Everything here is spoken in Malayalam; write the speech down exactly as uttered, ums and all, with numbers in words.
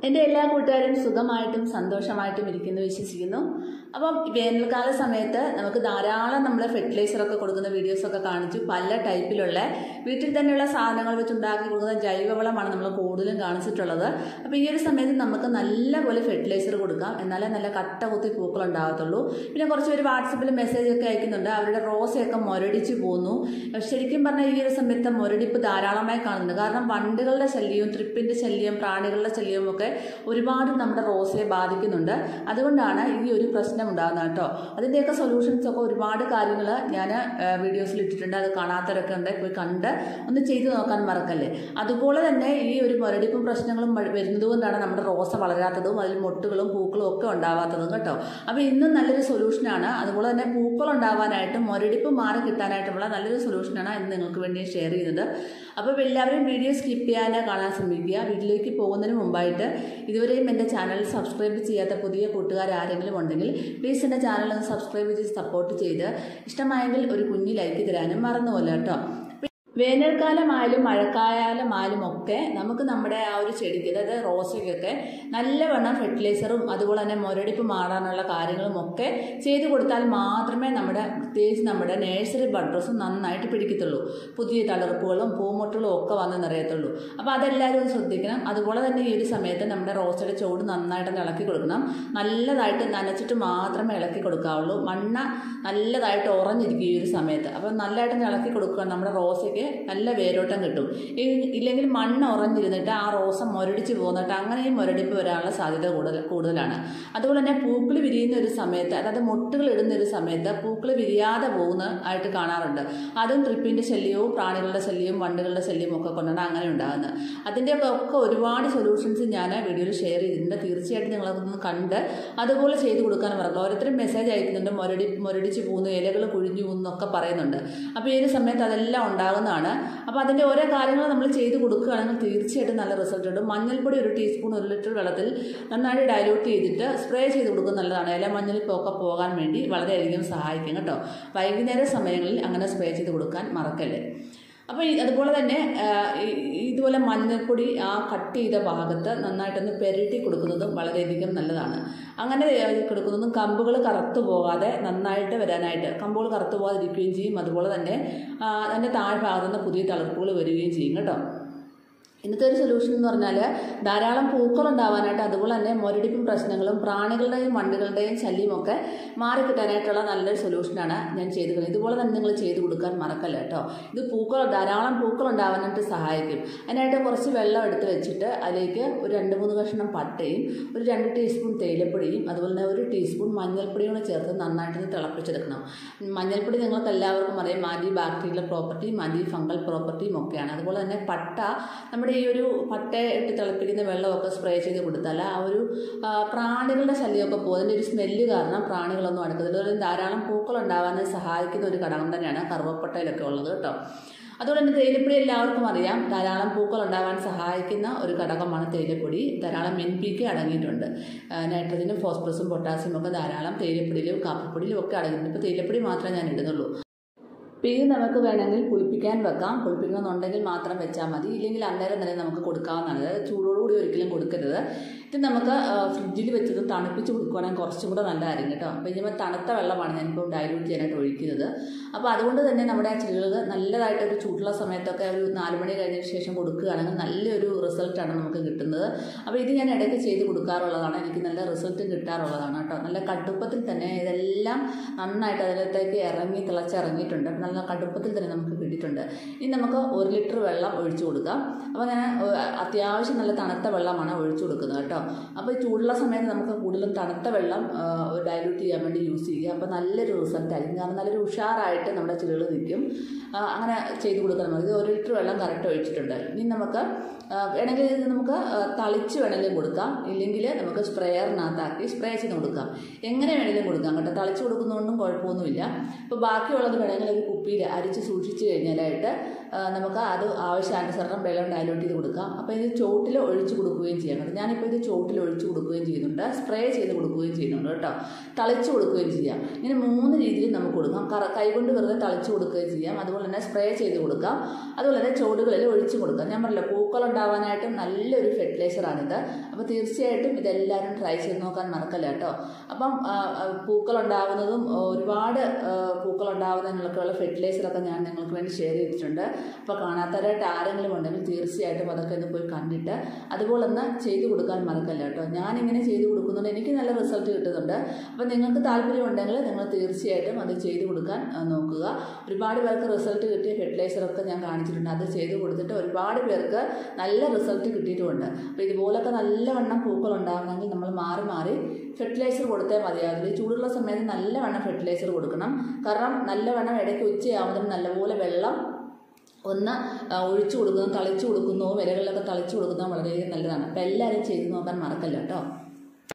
എൻ്റെ എല്ലാ കൂട്ടുകാരും സുഖമായിട്ടും സന്തോഷമായിട്ടും ഇരിക്കുന്നു വിശ്വസിക്കുന്നു. അപ്പം വേനൽക്കാല സമയത്ത് നമുക്ക് ധാരാളം നമ്മൾ ഫെർട്ടിലൈസറൊക്കെ കൊടുക്കുന്ന വീഡിയോസൊക്കെ കാണിച്ചു. പല ടൈപ്പിലുള്ള വീട്ടിൽ തന്നെയുള്ള സാധനങ്ങൾ വെച്ച് ഉണ്ടാക്കി കൊടുക്കുന്ന ജൈവവളമാണ് നമ്മൾ കൂടുതലും കാണിച്ചിട്ടുള്ളത്. അപ്പോൾ ഈ ഒരു സമയത്ത് നമുക്ക് നല്ലപോലെ ഫെർട്ടിലൈസർ കൊടുക്കാം, എന്നാലേ നല്ല കട്ട കുത്തി പൂക്കൾ ഉണ്ടാകത്തുള്ളൂ. പിന്നെ കുറച്ച് പേര് വാട്സപ്പിൽ മെസ്സേജൊക്കെ അയക്കുന്നുണ്ട്, അവരുടെ റോസയൊക്കെ മുരടിച്ച് പോകുന്നു. ശരിക്കും പറഞ്ഞാൽ ഈ ഒരു സമയത്ത് മുരടിപ്പ് ധാരാളമായി കാണുന്നുണ്ട്. കാരണം വണ്ടുകളുടെ ശല്യവും ട്രിപ്പിൻ്റെ ശല്യം പ്രാണികളുടെ ശല്യവും ഒക്കെ ഒരുപാട് നമ്മുടെ റോസയെ ബാധിക്കുന്നുണ്ട്. അതുകൊണ്ടാണ് ഈ ഒരു പ്രശ്നം ഉണ്ടാകുന്നത് കേട്ടോ. അതിൻ്റെയൊക്കെ സൊല്യൂഷൻസ് ഒക്കെ ഒരുപാട് കാര്യങ്ങൾ ഞാൻ വീഡിയോസിൽ ഇട്ടിട്ടുണ്ട്. അത് കാണാത്തവരൊക്കെ ഉണ്ട്, പോയി കണ്ട് ഒന്ന് ചെയ്തു നോക്കാൻ മറക്കല്ലേ. അതുപോലെ തന്നെ ഈ ഒരു മുരടിപ്പും പ്രശ്നങ്ങളും വരുന്നത് കൊണ്ടാണ് നമ്മുടെ റോസ വളരാത്തതും അതിൽ മൊട്ടുകളും പൂക്കളും ഒക്കെ ഉണ്ടാവാത്തതും കേട്ടോ. അപ്പോൾ ഇന്നും നല്ലൊരു സൊല്യൂഷനാണ്. അതുപോലെ തന്നെ പൂക്കൾ ഉണ്ടാവാനായിട്ടും മുരടിപ്പ് മാറി കിട്ടാനായിട്ടുമുള്ള നല്ലൊരു സൊല്യൂഷനാണ് ഇന്ന് നിങ്ങൾക്ക് വേണ്ടി ഷെയർ ചെയ്യുന്നത്. അപ്പോൾ എല്ലാവരും വീഡിയോ സ്കിപ്പ് ചെയ്യാനോ കാണാൻ ശ്രമിക്കുക. വീട്ടിലേക്ക് പോകുന്നതിന് മുമ്പായിട്ട് ഇതുവരെയും എൻ്റെ ചാനൽ സബ്സ്ക്രൈബ് ചെയ്യാത്ത പുതിയ കൂട്ടുകാർ ആരെങ്കിലും ഉണ്ടെങ്കിൽ പ്ലീസ് എൻ്റെ ചാനൽ ഒന്ന് സബ്സ്ക്രൈബ് ചെയ്ത് സപ്പോർട്ട് ചെയ്ത് ഇഷ്ടമായെങ്കിൽ ഒരു കുഞ്ഞു ലൈക്ക് തരാനും മറന്നുപോല്ല കേട്ടോ. വേനൽക്കാലമായാലും മഴക്കാലമായാലും ഒക്കെ നമുക്ക് നമ്മുടെ ആ ഒരു ചെടിക്ക്, അതായത് റോസയ്ക്കൊക്കെ നല്ലവണ്ണം ഫെർട്ടിലൈസറും അതുപോലെ തന്നെ മുരടിപ്പ് മാറാനുള്ള കാര്യങ്ങളും ഒക്കെ ചെയ്തു കൊടുത്താൽ മാത്രമേ നമ്മുടെ പ്രത്യേകിച്ച് നമ്മുടെ നേഴ്സറി ബഡ്രസും നന്നായിട്ട് പിടിക്കത്തുള്ളൂ. പുതിയ തളിർപ്പുകളും പൂമൊട്ടുകളും ഒക്കെ വന്ന് നിറയത്തുള്ളൂ. അപ്പോൾ അതെല്ലാവരും ഒന്ന് ശ്രദ്ധിക്കണം. അതുപോലെ തന്നെ ഈ ഒരു സമയത്ത് നമ്മുടെ റോസയുടെ ചുവട് നന്നായിട്ട് ഇളക്കി കൊടുക്കണം. നല്ലതായിട്ട് നനച്ചിട്ട് മാത്രമേ ഇളക്കി കൊടുക്കാവുള്ളൂ. മണ്ണ് നല്ലതായിട്ട് ഉറഞ്ഞിരിക്കും ഈ ഒരു സമയത്ത്. അപ്പോൾ നല്ലതായിട്ട് ഇളക്കി കൊടുക്കുക. നമ്മുടെ റോസയ്ക്ക് നല്ല വേരോട്ടം കിട്ടും. ഇല്ലെങ്കിൽ മണ്ണ് ഉറഞ്ഞിരുന്നിട്ട് ആ റോസ മുരടിച്ച് പോകുന്നിട്ട് അങ്ങനെയും മുരടിപ്പ് വരാനുള്ള സാധ്യത കൂടുതൽ കൂടുതലാണ്. അതുപോലെ തന്നെ പൂക്കൾ വിരിയുന്ന ഒരു സമയത്ത്, അതായത് മുട്ടുകൾ ഇടുന്ന ഒരു സമയത്ത് പൂക്കൾ വിരിയാതെ പോകുന്ന ആയിട്ട് കാണാറുണ്ട്. അതും ട്രിപ്പിൻ്റെ ശല്യവും പ്രാണികളുടെ ശല്യവും വണ്ടുകളുടെ ശല്യവും ഒക്കെ കൊണ്ടാണ് അങ്ങനെ ഉണ്ടാകുന്നത്. അതിൻ്റെയൊക്കെ ഒക്കെ ഒരുപാട് സൊല്യൂഷൻസ് ഞാൻ വീഡിയോയിൽ ഷെയർ ചെയ്തിട്ടുണ്ട്. തീർച്ചയായിട്ടും നിങ്ങളതൊന്ന് കണ്ട് അതുപോലെ ചെയ്ത് കൊടുക്കാൻ പറഞ്ഞു. ഓരോരുത്തരും മെസ്സേജ് അയക്കുന്നുണ്ട്, മുരടി മുരടിച്ച് പോകുന്നു, ഇലകൾ കുഴിഞ്ഞു പോകുന്നൊക്കെ പറയുന്നുണ്ട്. അപ്പോൾ ഈ ഒരു സമയത്ത് അതെല്ലാം ഉണ്ടാകുന്ന. അപ്പോൾ അതിൻ്റെ ഓരോ കാര്യങ്ങൾ നമ്മൾ ചെയ്ത് കൊടുക്കുകയാണെങ്കിൽ തീർച്ചയായിട്ടും നല്ല റിസൾട്ട് ഉണ്ട്. മഞ്ഞൾപ്പൊടി ഒരു ടീസ്പൂൺ ഒരു ലിറ്റർ വെള്ളത്തിൽ നന്നായിട്ട് ഡൈലൂട്ട് ചെയ്തിട്ട് സ്പ്രേ ചെയ്ത് കൊടുക്കുന്നത് നല്ലതാണ്. ഇല മഞ്ഞളിപ്പൊക്കെ പോകാൻ വേണ്ടി വളരെയധികം സഹായിക്കും കേട്ടോ. വൈകുന്നേര സമയങ്ങളിൽ അങ്ങനെ സ്പ്രേ ചെയ്ത് കൊടുക്കാൻ മറക്കല്ലേ. അപ്പോൾ അതുപോലെ തന്നെ ഇതുപോലെ മഞ്ഞൾപ്പൊടി ആ കട്ട് ചെയ്ത ഭാഗത്ത് നന്നായിട്ടൊന്ന് പെരട്ടി കൊടുക്കുന്നതും വളരെയധികം നല്ലതാണ്. അങ്ങനെ കൊടുക്കുന്നതും കമ്പുകൾ കറുത്തു പോകാതെ നന്നായിട്ട് വരാനായിട്ട്, കമ്പുകൾ കറുത്തു പോകാതിരിക്കുകയും ചെയ്യും. അതുപോലെ തന്നെ അതിൻ്റെ താഴ്ഭാഗത്തു നിന്ന് പുതിയ തളിർപ്പുകൾ വരികയും ചെയ്യും കേട്ടോ. ഇന്നത്തെ ഒരു സൊല്യൂഷൻ എന്ന് പറഞ്ഞാൽ ധാരാളം പൂക്കൾ ഉണ്ടാവാനായിട്ട്, അതുപോലെ തന്നെ മുരടിപ്പും പ്രശ്നങ്ങളും പ്രാണികളുടെയും വണ്ടുകളുടെയും ശല്യമൊക്കെ മാറിക്കിട്ടാനായിട്ടുള്ള നല്ലൊരു സൊല്യൂഷനാണ് ഞാൻ ചെയ്ത് കൊടുക്കുന്നത്. ഇതുപോലെ തന്നെ നിങ്ങൾ ചെയ്ത് കൊടുക്കാൻ മറക്കല്ല കേട്ടോ. ഇത് പൂക്കൾ ധാരാളം പൂക്കൾ ഉണ്ടാവാനായിട്ട് സഹായിക്കും. അതിനായിട്ട് കുറച്ച് വെള്ളം എടുത്ത് വെച്ചിട്ട് അതിലേക്ക് ഒരു രണ്ട് മൂന്ന് കഷ്ണം പട്ടയും ഒരു രണ്ട് ടീസ്പൂൺ തേയിലപ്പൊടിയും അതുപോലെ തന്നെ ഒരു ടീസ്പൂൺ മഞ്ഞൾപ്പൊടിയും കൂടെ ചേർത്ത് നന്നായിട്ട് തിളപ്പിച്ചെടുക്കണം. മഞ്ഞൾപ്പൊടി നിങ്ങൾക്ക് എല്ലാവർക്കും അറിയാം, ആൻറ്റി ബാക്ടീരിയൽ പ്രോപ്പർട്ടിയും ആൻറ്റി ഫംഗൽ പ്രോപ്പർട്ടിയും ഒക്കെയാണ്. അതുപോലെ തന്നെ പട്ട, നമ്മുടെ ഈ ഒരു പട്ട ഇട്ട് തിളപ്പിക്കുന്ന വെള്ളമൊക്കെ സ്പ്രേ ചെയ്ത് കൊടുത്താൽ ആ ഒരു പ്രാണികളുടെ ശല്യമൊക്കെ പോകും. അതിൻ്റെ ഒരു സ്മെല്ല് കാരണം പ്രാണികളൊന്നും അടുക്കത്തില്ല. അതുപോലെ ധാരാളം പൂക്കൾ ഉണ്ടാവാൻ സഹായിക്കുന്ന ഒരു ഘടകം തന്നെയാണ് കറുവപ്പട്ടയിലൊക്കെ ഉള്ളത് കേട്ടോ. അതുപോലെ തന്നെ തേയിലപ്പൊടി എല്ലാവർക്കും അറിയാം, ധാരാളം പൂക്കൾ ഉണ്ടാവാൻ സഹായിക്കുന്ന ഒരു ഘടകമാണ് തേയിലപ്പൊടി. ധാരാളം എൻ പി കെ അടങ്ങിയിട്ടുണ്ട്. നൈട്രജനും ഫോസ്ഫറസും പൊട്ടാസ്യം ഒക്കെ ധാരാളം തേയിലപ്പൊടിയിലും കാപ്പിപ്പൊടിയിലും ഒക്കെ അടങ്ങിയിട്ടുണ്ട്. ഇപ്പോൾ തേയിലപ്പൊടി മാത്രമേ ഞാൻ ഇടുന്നുള്ളൂ. ഇത് നമുക്ക് വേണമെങ്കിൽ പുളിപ്പിക്കാൻ വെക്കാം. പുളിപ്പിക്കണമെന്നുണ്ടെങ്കിൽ മാത്രം വെച്ചാൽ മതി, ഇല്ലെങ്കിൽ അന്നേരം തന്നെ നമുക്ക് കൊടുക്കാവുന്നതാണ്. അതായത് ചൂടോടുകൂടി ഒരിക്കലും കൊടുക്കരുത്. ഇത് നമുക്ക് ഫ്രിഡ്ജിൽ വെച്ചത് തണുപ്പിച്ച് കൊടുക്കുകയാണെങ്കിൽ കുറച്ചും കൂടെ നല്ലതായിരിക്കും കേട്ടോ. അപ്പോൾ ഇതിപ്പോൾ തണുത്ത വെള്ളമാണ് ഞാനിപ്പോൾ ഡൈലൂട്ട് ചെയ്യാനായിട്ട് ഒഴിക്കുന്നത്. അപ്പോൾ അതുകൊണ്ട് തന്നെ നമ്മുടെ ആ ചെടികൾക്ക് നല്ലതായിട്ട് ഒരു ചൂടുള്ള സമയത്തൊക്കെ ഒരു നാല് മണി കഴിഞ്ഞതിന് ശേഷം കൊടുക്കുകയാണെങ്കിൽ നല്ലൊരു റിസൾട്ടാണ് നമുക്ക് കിട്ടുന്നത്. അപ്പോൾ ഇത് ഞാൻ ഇടയ്ക്ക് ചെയ്ത് കൊടുക്കാറുള്ളതാണ്. എനിക്ക് നല്ല റിസൾട്ടും കിട്ടാറുള്ളതാണ് കേട്ടോ. നല്ല കടുപ്പത്തിൽ തന്നെ ഇതെല്ലാം നന്നായിട്ട് അതിലത്തേക്ക് ഇറങ്ങി തിളച്ചിറങ്ങിയിട്ടുണ്ട്. നല്ല കടുപ്പത്തിൽ തന്നെ നമുക്ക് കിട്ടിയിട്ടുണ്ട്. ഇനി നമുക്ക് ഒരു ലിറ്റർ വെള്ളം ഒഴിച്ചു കൊടുക്കാം. അപ്പോൾ ഞാൻ അത്യാവശ്യം നല്ല തണുത്ത വെള്ളമാണ് ഒഴിച്ചു കൊടുക്കുന്നത് കേട്ടോ. അപ്പോൾ ഈ ചൂടുള്ള സമയത്ത് നമുക്ക് കൂടുതലും തണുത്ത വെള്ളം ഡൈലൂട്ട് ചെയ്യാൻ വേണ്ടി യൂസ് ചെയ്യുക. അപ്പോൾ നല്ലൊരു റിസൾട്ട് ആയിരിക്കും. കാരണം നല്ലൊരു ഉഷാറായിട്ട് നമ്മുടെ ചെടികൾ നിൽക്കും. അങ്ങനെ ചെയ്ത് കൊടുക്കാൻ മതി. ഇത് ഒരു ലിറ്റർ വെള്ളം കറക്റ്റ് ഒഴിച്ചിട്ടുണ്ട്. ഇനി നമുക്ക് വേണമെങ്കിൽ ഇത് നമുക്ക് തളിച്ച് വേണമെങ്കിലും കൊടുക്കാം, ഇല്ലെങ്കിൽ നമുക്ക് സ്പ്രേയറിനകത്താക്കി സ്പ്രേ ചെയ്ത് കൊടുക്കാം. എങ്ങനെ വേണമെങ്കിലും കൊടുക്കാം കേട്ടോ. തളിച്ച് കൊടുക്കുന്നതുകൊണ്ടും കുഴപ്പമൊന്നുമില്ല. ഇപ്പോൾ ബാക്കിയുള്ളത് വേണമെങ്കിൽ ഒരു കുപ്പിയിൽ അരിച്ച് സൂക്ഷിച്ച് കഴിഞ്ഞാലായിട്ട് നമുക്ക് അത് ആവശ്യാനുസരണം വെള്ളം ഡൈലൂട്ട് ചെയ്ത് കൊടുക്കാം. അപ്പോൾ ഇത് ചോട്ടിൽ ഒഴിച്ച് കൊടുക്കുകയും ചെയ്യാം കേട്ടോ. ഞാനിപ്പോൾ ഇത് ചോട്ടിൽ ഒഴിച്ച് കൊടുക്കുകയും ചെയ്യുന്നുണ്ട്, സ്പ്രേ ചെയ്ത് കൊടുക്കുകയും ചെയ്യുന്നുണ്ട് കേട്ടോ. തളിച്ച് കൊടുക്കുകയും ചെയ്യാം. ഇങ്ങനെ മൂന്ന് രീതിയിൽ നമുക്ക് കൊടുക്കാം. കൈകൊണ്ട് വെറുതെ തളിച്ച് കൊടുക്കുകയും ചെയ്യാം, അതുപോലെ തന്നെ സ്പ്രേ ചെയ്ത് കൊടുക്കാം, അതുപോലെ തന്നെ ചോടുകളിൽ ഒഴിച്ച് കൊടുക്കാം. ഞാൻ പറഞ്ഞില്ല പൂക്കൾ പൂക്കളുണ്ടാവാനായിട്ടും നല്ലൊരു ഫെർട്ടിലൈസറാണിത്. അപ്പോൾ തീർച്ചയായിട്ടും ഇതെല്ലാവരും ട്രൈ ചെയ്ത് നോക്കാൻ മറക്കല്ല കേട്ടോ. അപ്പം പൂക്കളുണ്ടാവുന്നതും ഒരുപാട് പൂക്കളുണ്ടാവുന്നതിനൊക്കെയുള്ള ഫെർട്ടിലൈസറൊക്കെ ഞാൻ നിങ്ങൾക്ക് വേണ്ടി ഷെയർ ചെയ്തിട്ടുണ്ട്. അപ്പോൾ കാണാത്തവരായിട്ട് ആരെങ്കിലും ഉണ്ടെങ്കിൽ തീർച്ചയായിട്ടും അതൊക്കെ ഒന്ന് പോയി കണ്ടിട്ട് അതുപോലെ ഒന്ന് ചെയ്തു കൊടുക്കാൻ മറക്കല്ല കേട്ടോ. ഞാനിങ്ങനെ ചെയ്തു കൊടുക്കുന്നുണ്ട്, എനിക്ക് നല്ല റിസൾട്ട് കിട്ടുന്നുണ്ട്. അപ്പം നിങ്ങൾക്ക് താല്പര്യമുണ്ടെങ്കിൽ നിങ്ങൾ തീർച്ചയായിട്ടും അത് ചെയ്തു കൊടുക്കാൻ നോക്കുക. ഒരുപാട് പേർക്ക് റിസൾട്ട് കിട്ടിയ ഫെർട്ടിലൈസറൊക്കെ ഞാൻ കാണിച്ചിട്ടുണ്ട്. അത് ചെയ്ത് കൊടുത്തിട്ട് ഒരുപാട് പേർക്ക് നല്ല റിസൾട്ട് കിട്ടിയിട്ടുമുണ്ട്. അപ്പോൾ ഇതുപോലൊക്കെ നല്ലവണ്ണം പൂക്കൾ ഉണ്ടാവണമെങ്കിൽ നമ്മൾ മാറി മാറി ഫെർട്ടിലൈസർ കൊടുത്തേ മതിയാകില്ല. ചൂടുള്ള സമയത്ത് നല്ലവണ്ണം ഫെർട്ടിലൈസർ കൊടുക്കണം. കാരണം നല്ലവണ്ണം ഇടയ്ക്ക് ഉച്ചയാവുന്നതിന് നല്ലപോലെ വെള്ളം ഒന്ന് ഒഴിച്ചു കൊടുക്കുന്നതും തളിച്ചു കൊടുക്കുന്നതും ഇലകളിലൊക്കെ തളിച്ചു കൊടുക്കുന്നതും വളരെയധികം നല്ലതാണ്. അപ്പോൾ എല്ലാവരും ചെയ്ത് നോക്കാൻ മറക്കല്ല കേട്ടോ.